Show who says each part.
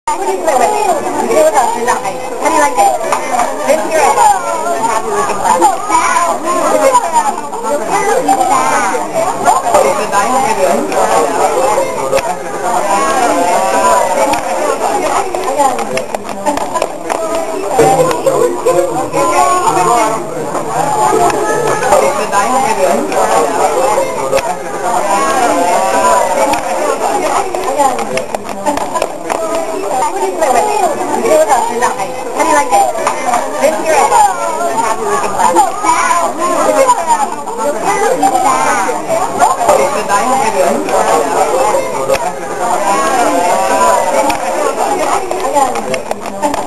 Speaker 1: What do you play with? Play with us or die. How do you like it? This year I'm happy looking glass. What do you play with? Play with us or die. How do you like it? This year I'm happy looking glass. I got it.